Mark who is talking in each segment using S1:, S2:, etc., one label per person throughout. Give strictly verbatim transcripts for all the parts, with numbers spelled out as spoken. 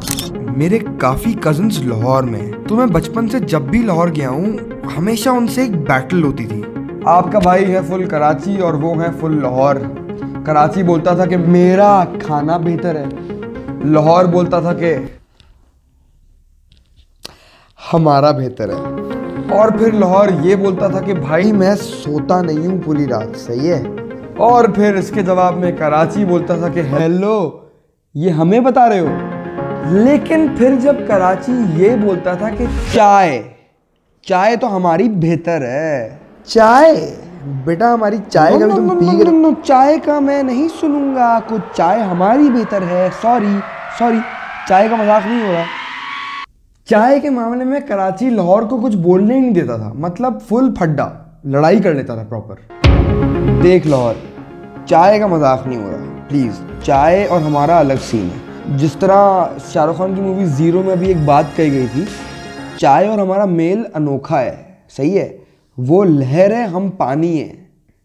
S1: मेरे काफ़ी कज़न्स लाहौर में, तो मैं बचपन से जब भी लाहौर गया हूँ हमेशा उनसे एक बैटल होती थी। आपका भाई है फुल कराची और वो है फुल लाहौर। कराची बोलता था कि मेरा खाना बेहतर है, लाहौर बोलता था कि हमारा बेहतर है, और फिर लाहौर ये बोलता था कि भाई मैं सोता नहीं हूँ पूरी रात, सही है। और फिर इसके जवाब में कराची बोलता था कि हेलो ये हमें बता रहे हो। लेकिन फिर जब कराची ये बोलता था कि चाय चाय तो हमारी बेहतर है, चाय बेटा हमारी चाय का भी तुम पी गए। नो चाय का मैं नहीं सुनूंगा, कुछ चाय हमारी बेहतर है, सॉरी सॉरी चाय का मजाक नहीं हो रहा। चाय के मामले में कराची लाहौर को कुछ बोलने ही नहीं देता था, मतलब फुल फड्डा, लड़ाई कर लेता था प्रॉपर। देख लाहौर, चाय का मजाक नहीं हो रहा प्लीज़, चाय और हमारा अलग सीन है। जिस तरह शाहरुख खान की मूवी ज़ीरो में अभी एक बात कही गई थी, चाय और हमारा मेल अनोखा है, सही है। वो लहर है, हम पानी हैं।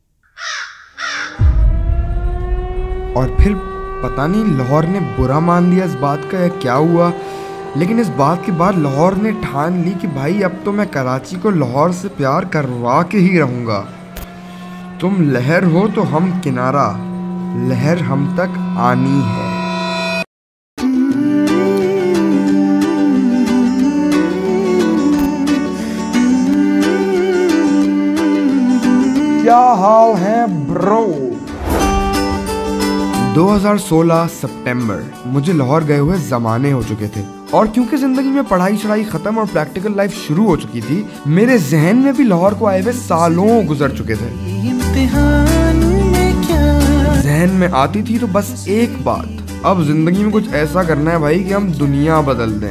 S1: और फिर पता नहीं लाहौर ने बुरा मान लिया इस बात का या क्या हुआ, लेकिन इस बात के बाद लाहौर ने ठान ली कि भाई अब तो मैं कराची को लाहौर से प्यार करवा के ही रहूँगा। तुम लहर हो तो हम किनारा, लहर हम तक आनी है। क्या हाल है ब्रो? दो हज़ार सोलह सितंबर, मुझे लाहौर गए हुए ज़माने हो चुके थे, और क्योंकि ज़िंदगी में पढ़ाई छढ़ाई ख़त्म और प्रैक्टिकल लाइफ शुरू हो चुकी थी, मेरे जहन में भी लाहौर को आए हुए सालों गुजर चुके थे। जहन में आती थी तो बस एक बात, अब जिंदगी में कुछ ऐसा करना है भाई कि हम दुनिया बदल दें।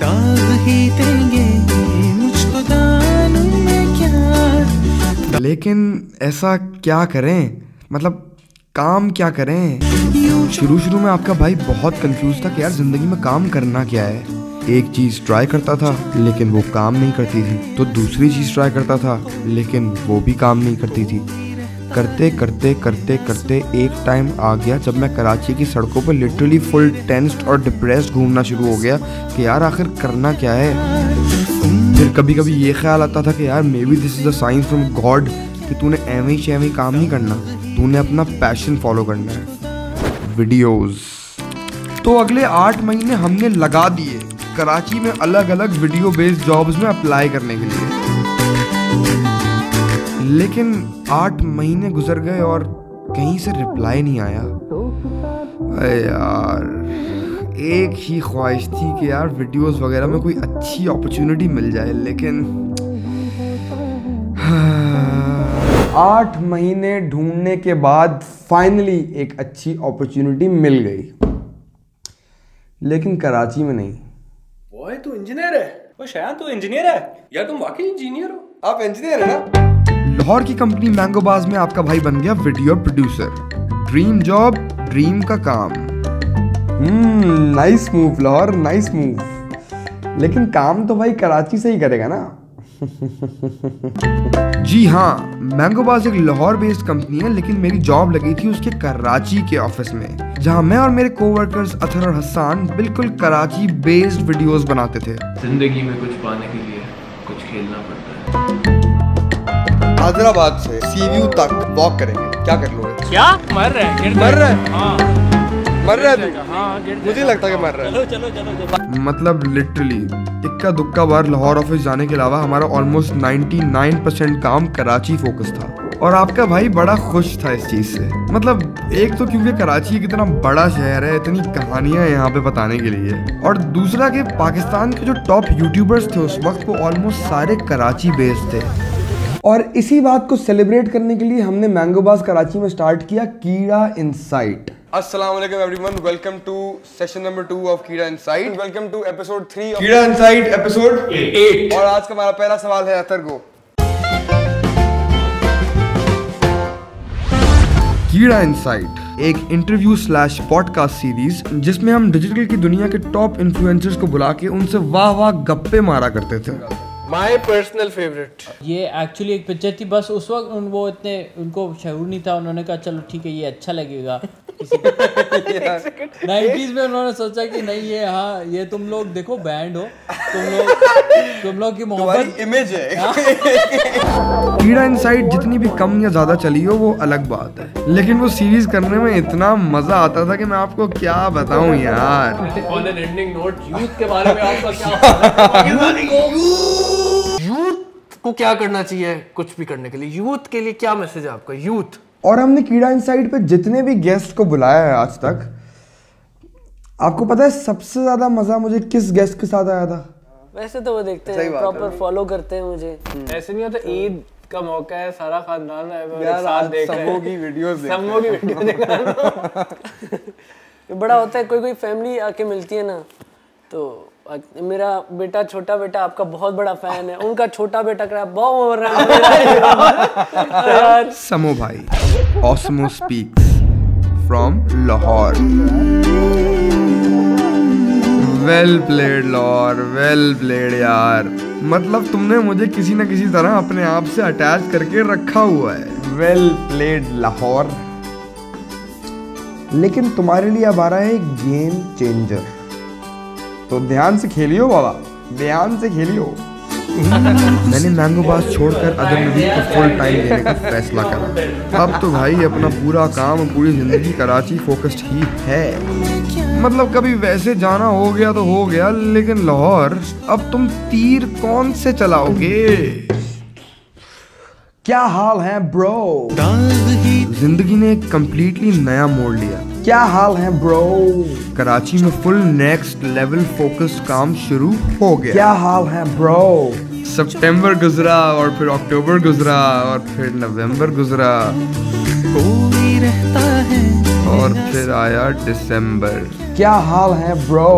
S1: लेकिन ऐसा क्या करें, मतलब काम क्या करें? शुरू शुरू में आपका भाई बहुत कंफ्यूज था कि यार जिंदगी में काम करना क्या है। एक चीज़ ट्राई करता था लेकिन वो काम नहीं करती थी, तो दूसरी चीज़ ट्राई करता था लेकिन वो भी काम नहीं करती थी। करते करते करते करते एक टाइम आ गया जब मैं कराची की सड़कों पर लिटरली फुल टेंस्ड और डिप्रेस्ड घूमना शुरू हो गया कि यार आखिर करना क्या है। फिर कभी कभी ये ख्याल आता था कि यार may be this is a sign from God कि तूने एवं ही शैवी काम नहीं करना, तूने अपना पैशन फॉलो करना है, वीडियोस। तो अगले आठ महीने हमने लगा दिए कराची में अलग अलग वीडियो बेस्ड जॉब्स में अप्लाई करने के लिए। लेकिन आठ महीने गुजर गए और कहीं से रिप्लाई नहीं आया। अरे यार, एक ही ख्वाहिश थी कि यार वीडियोस वगैरह में कोई अच्छी अपॉर्चुनिटी मिल जाए, लेकिन आठ महीने ढूंढने के बाद फाइनली एक अच्छी अपॉर्चुनिटी मिल गई, लेकिन कराची में नहीं।
S2: ओए तू इंजीनियर है? ओ शायद तू इंजीनियर है यार, तुम वाकई इंजीनियर हो?
S1: आप इंजीनियर है ना? लाहौर की कंपनी मैंगोबाज में आपका भाई बन गया video producer. Dream job, dream का काम। Hmm nice move Lahore, nice move. लेकिन काम तो भाई कराची से ही करेगा ना। जी हाँ, मैंगोबाज एक लाहौर बेस्ड कंपनी है, लेकिन मेरी जॉब लगी थी उसके कराची के ऑफिस में, जहाँ मैं और मेरे कोवर्कर्स अथर और हसन बिल्कुल कराची बेस्ड वीडियोस बनाते थे।
S3: जिंदगी में कुछ पाने के लिए कुछ खेलना पड़ता है।
S1: हैदराबाद से सीव्यू तक वॉक करेंगे, क्या कर लोगे?
S2: क्या मर रहा है?
S1: मर रहा है?
S2: हाँ
S1: मर रहा है तू?
S2: हाँ,
S1: मुझे लगता है कि मर रहा है।
S2: चलो चलो चलो।
S1: मतलब लिटरली इक्का दुक्का बार लाहौर ऑफिस जाने के अलावा हमारा ऑलमोस्ट निन्यानवे परसेंट काम कराची फोकस था, और आपका भाई बड़ा खुश था इस चीज से। मतलब एक तो क्योंकि कराची एक इतना बड़ा शहर है, इतनी कहानियां यहाँ पे बताने के लिए, और दूसरा कि पाकिस्तान के जो टॉप यूट्यूबर्स थे उस वक्त वो ऑलमोस्ट सारे कराची बेस्ड थे। और इसी बात को सेलिब्रेट करने के लिए हमने मैंगोबाज कराची में स्टार्ट किया कीड़ा इनसाइट। अस्सलाम वालेकुम everyone, welcome to session number two of Keeda insight, welcome to episode three of Keeda insight episode eight. और आज का हमारा पहला सवाल है अतर को। कीड़ा इनसाइट एक इंटरव्यू स्लैश पॉडकास्ट सीरीज जिसमें हम डिजिटल की दुनिया के टॉप इन्फ्लुएंसर्स को बुला के उनसे वाह वाह गप्पे मारा करते थे।
S4: My personal favourite.
S5: ये एक्चुअली एक पिक्चर थी, बस उस वक्त उन वो इतने उनको शऊर नहीं था, उन्होंने कहा चलो ठीक है ये अच्छा लगेगा, नाइन्टीज में उन्होंने सोचा कि नहीं ये हाँ ये तुम लोग देखो बैंड हो, तुम लोग तुम लोग की मोहब्बत
S1: इमेज है। कीड़ा इनसाइड जितनी भी कम या ज्यादा चली हो वो अलग बात है, लेकिन वो सीरीज करने में इतना मजा आता था कि मैं आपको क्या बताऊं यार।
S4: On an ending note, youth के बारे में आपका क्या? यूथ को क्या करना चाहिए कुछ भी करने के लिए? यूथ के लिए क्या मैसेज है आपका? यूथ
S1: और हमने कीड़ा इनसाइड पे जितने भी गेस्ट को बुलाया है आज तक, आपको पता है सबसे ज्यादा मजा मुझे किस गेस्ट के साथ आया था?
S6: वैसे तो वो देखते हैं, प्रॉपर फॉलो करते हैं मुझे।
S4: ऐसे नहीं होता ईद का मौका है, सारा खानदान है साथ देख रहे हैं,
S1: सबों की वीडियोस देख
S4: सबों की वीडियो देख रहे
S6: हैं। बड़ा होता है, कोई कोई फैमिली आके मिलती है ना, तो मेरा बेटा छोटा बेटा आपका बहुत बड़ा फैन है, उनका छोटा बेटा कह बहुत हो रहा है।
S1: समो भाई, ऑसमो speaks from Lahore. Well played Lahore, well played यार। मतलब तुमने मुझे किसी न किसी तरह अपने आप से अटैच करके रखा हुआ है। Well played Lahore. लेकिन तुम्हारे लिए अब आ रहा है एक गेम चेंजर, तो ध्यान से खेलियो बाबा, ध्यान से खेलियो। मैंने मैंगोबाज छोड़कर अदर नवीद को फुल टाइम देने का फैसला करा। अब तो भाई अपना पूरा काम, पूरी जिंदगी कराची फोकस्ड ही है। मतलब कभी वैसे जाना हो गया तो हो गया, लेकिन लाहौर अब तुम तीर कौन से चलाओगे? क्या हाल है ब्रो? जिंदगी ने एक कम्प्लीटली नया मोड़ लिया। क्या हाल है ब्रो? कराची में फुल नेक्स्ट लेवल फोकस्ड काम शुरू हो गया। क्या हाल है ब्रो? सितंबर गुजरा और फिर अक्टूबर गुजरा और फिर नवंबर गुजरा और फिर आया दिसंबर। क्या हाल है ब्रो?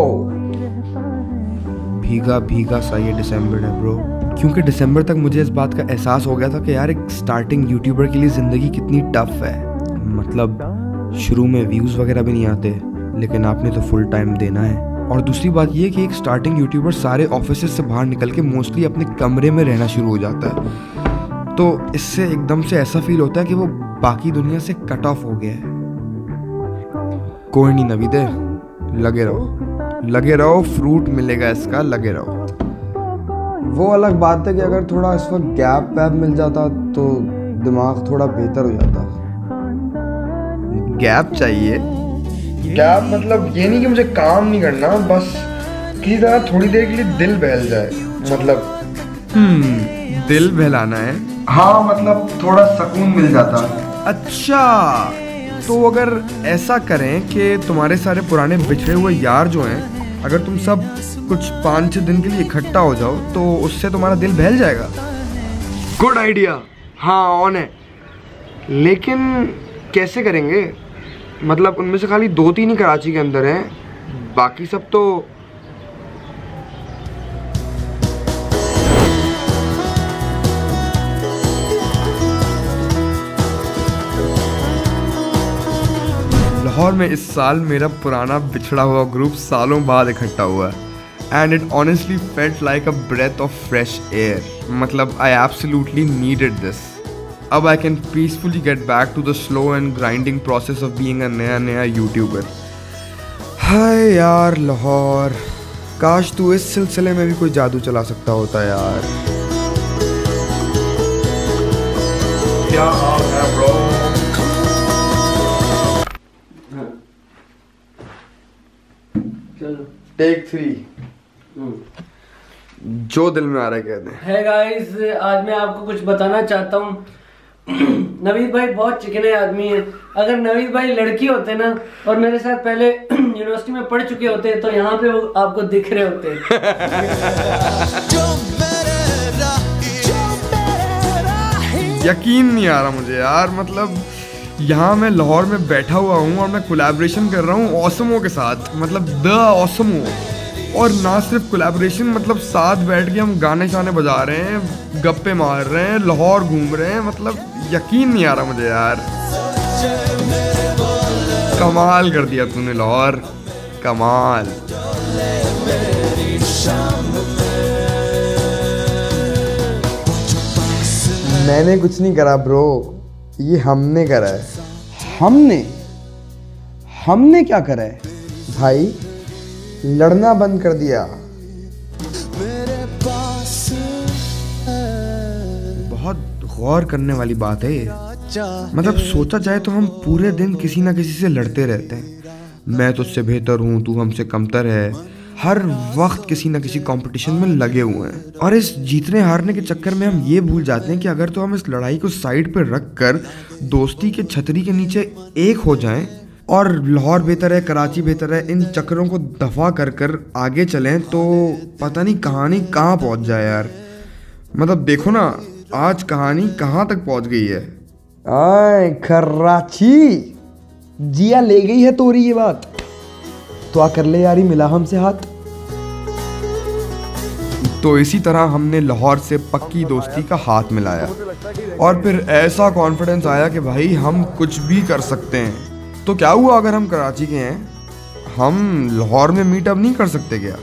S1: भीगा भीगा सा ये दिसंबर है ब्रो, क्योंकि दिसंबर तक मुझे इस बात का एहसास हो गया था कि यार एक स्टार्टिंग यूट्यूबर के लिए ज़िंदगी कितनी टफ है। मतलब शुरू में व्यूज़ वगैरह भी नहीं आते, लेकिन आपने तो फुल टाइम देना है। और दूसरी बात ये कि एक स्टार्टिंग यूट्यूबर सारे ऑफिस से बाहर निकल के मोस्टली अपने कमरे में रहना शुरू हो जाता है, तो इससे एकदम से ऐसा फील होता है कि वो बाकी दुनिया से कट ऑफ हो गया है। कोई नहीं नवीदे, लगे रहो लगे रहो, फ्रूट मिलेगा इसका, लगे रहो। वो अलग बात है कि अगर थोड़ा इस वक्त गैप वैप मिल जाता तो दिमाग थोड़ा बेहतर हो जाता। गैप चाहिए? गैप मतलब ये नहीं कि मुझे काम नहीं करना, बस किसी तरह थोड़ी देर के लिए दिल बहल जाए। मतलब हम्म दिल बहलाना है। हाँ मतलब थोड़ा सुकून मिल जाता। अच्छा, तो अगर ऐसा करें कि तुम्हारे सारे पुराने बिछड़े हुए यार जो हैं, अगर तुम सब कुछ पाँच छः दिन के लिए इकट्ठा हो जाओ तो उससे तुम्हारा दिल बहल जाएगा। गुड आइडिया, हाँ ऑन है। लेकिन कैसे करेंगे? मतलब उनमें से खाली दो तीन ही कराची के अंदर हैं, बाकी सब तो लाहौर में इस साल मेरा पुराना बिछड़ा हुआ ग्रुप सालों बाद इकट्ठा हुआ and it honestly felt like a breath of fresh air. मतलब आई एब्सोल्युटली नीडेड दिस। अब I can peacefully get back to the slow and grinding process of being a नया नया यूट्यूबर। हाय यार लाहौर, काश तू इस सिलसिले में भी कोई जादू चला सकता होता यार। क्या हाल है ब्रो? Take three. जो दिल में आ रहा है कहते हैं।
S6: है गाइस, आज मैं आपको कुछ बताना चाहता हूँ। नवीद भाई बहुत चिकने आदमी है। अगर नवीद भाई लड़की होते ना और मेरे साथ पहले यूनिवर्सिटी में पढ़ चुके होते तो यहाँ पे वो आपको दिख रहे होते।
S1: यकीन नहीं आ रहा मुझे यार। मतलब यहाँ मैं लाहौर में बैठा हुआ हूँ और मैं कोलैबोरेशन कर रहा हूँ ऑसमो के साथ, मतलब द ऑसमो। और ना सिर्फ कोलैबोरेशन, मतलब साथ बैठ के हम गाने शाने बजा रहे हैं, गप्पे मार रहे हैं, लाहौर घूम रहे हैं। मतलब यकीन नहीं आ रहा मुझे यार। कमाल कर दिया तूने लाहौर, कमाल। मैंने कुछ नहीं करा ब्रो, ये हमने करा है। हमने? हमने क्या करा है भाई? लड़ना बंद कर दिया। बहुत गौर करने वाली बात है ये। मतलब सोचा जाए तो हम पूरे दिन किसी ना किसी से लड़ते रहते हैं। मैं तुझसे बेहतर हूँ, तू हमसे कमतर है। हर वक्त किसी ना किसी कंपटीशन में लगे हुए हैं और इस जीतने हारने के चक्कर में हम ये भूल जाते हैं कि अगर तो हम इस लड़ाई को साइड पर रख कर दोस्ती के छतरी के नीचे एक हो जाएं और लाहौर बेहतर है, कराची बेहतर है, इन चक्करों को दफा कर कर आगे चलें तो पता नहीं कहानी कहाँ पहुँच जाए यार। मतलब देखो ना आज कहानी कहाँ तक पहुँच गई है। आए कराची जिया ले गई है तोरी ये बात। तो आ कर ले यारी, मिला हमसे हाथ। तो इसी तरह हमने लाहौर से पक्की दोस्ती का हाथ मिलाया और फिर ऐसा कॉन्फिडेंस आया कि भाई हम कुछ भी कर सकते हैं। तो क्या हुआ अगर हम कराची के हैं, हम लाहौर में मीटअप नहीं कर सकते क्या?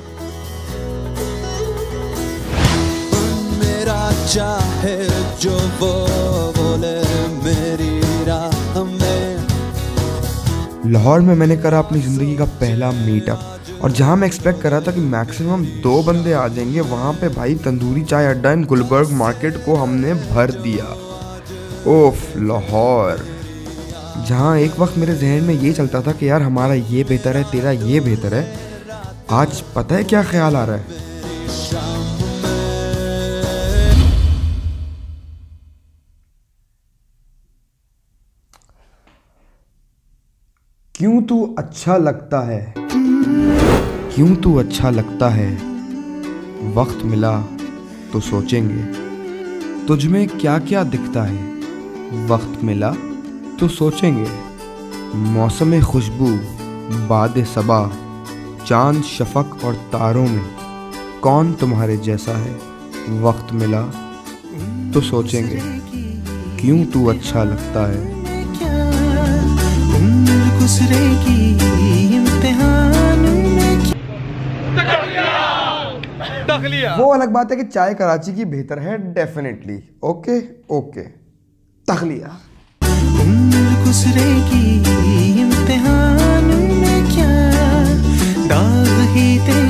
S1: मेरा चाहे जो वो बोले मेरी राह में। लाहौर में मैंने करा अपनी ज़िंदगी का पहला मीटअप और जहाँ मैं एक्सपेक्ट कर रहा था कि मैक्सिमम दो बंदे आ जाएंगे, वहाँ पे भाई तंदूरी चाय अड्डा इन गुलबर्ग मार्केट को हमने भर दिया। ओफ लाहौर, जहाँ एक वक्त मेरे जहन में ये चलता था कि यार हमारा ये बेहतर है, तेरा ये बेहतर है, आज पता है क्या ख्याल आ रहा है? क्यों तू अच्छा लगता है, क्यों तू अच्छा लगता है, वक्त मिला तो सोचेंगे, तुझ में क्या क्या दिखता है, वक्त मिला तो सोचेंगे, मौसम खुशबू बाद सबा, चांद शफक और तारों में कौन तुम्हारे जैसा है, वक्त मिला तो सोचेंगे, क्यों तू अच्छा लगता है। वो अलग बात है कि चाय कराची की बेहतर है, डेफिनेटली। Okay okay तखलिया। उम्र